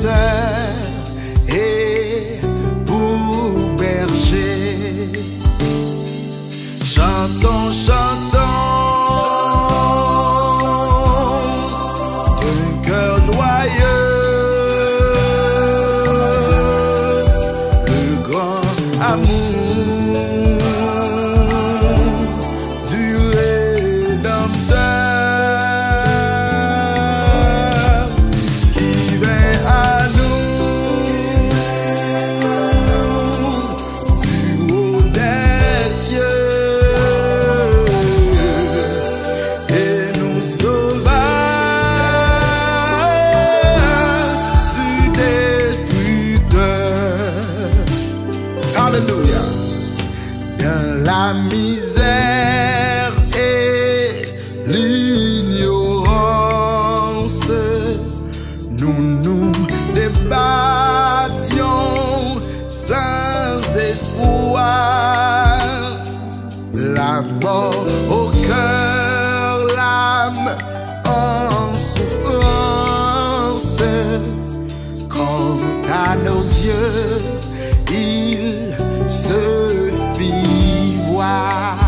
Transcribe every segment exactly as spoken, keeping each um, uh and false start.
et pour berger. Chantons, chantons d'un cœur joyeux le grand amour du Rédempteur qui vient à nous du haut des cieux et nous sauva du destructeur. Alléluia. Dans la misère et l'ignorance, nous nous débattions sans espoir. La mort au cœur, l'âme en souffrance. Quant à nos yeux, il se fit voir.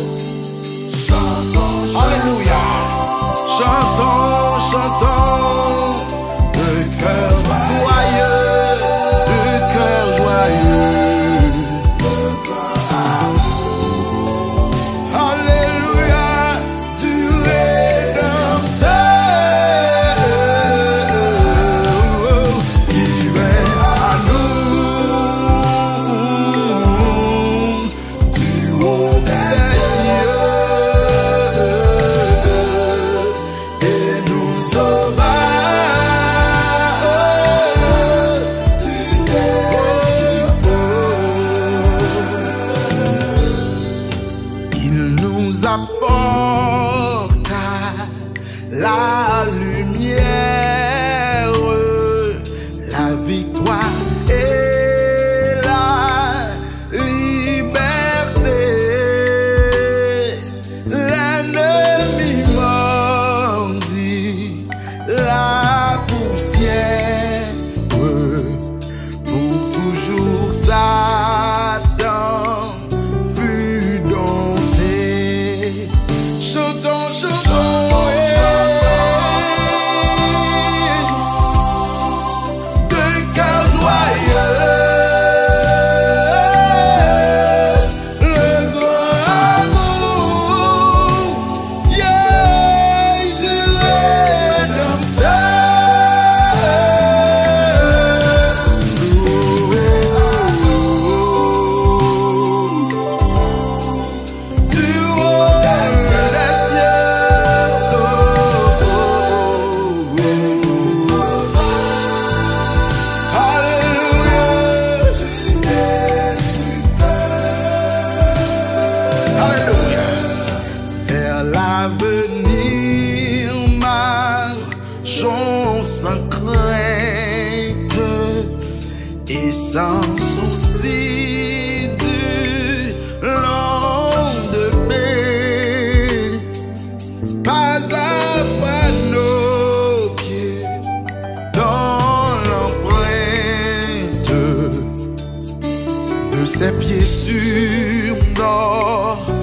Alléluia. Chantons, chantons de cœur joyeux, de cœur joyeux. Alléluia, du Rédempteur qui vient à nous du haut des cieux et nous sauva du destructeur. Il nous apporta la lumière, la victoire et la liberté. L'ennemi mordit la poussière, pour toujours Satan fut dompté. Chantons, chantons, de cœur joyeux, le grand amour, yeah, du Alléluia. Vers l'avenir marchons sans crainte et sans souci du lendemain. Pas à pas nos pieds dans l'empreinte de ses pieds sur nos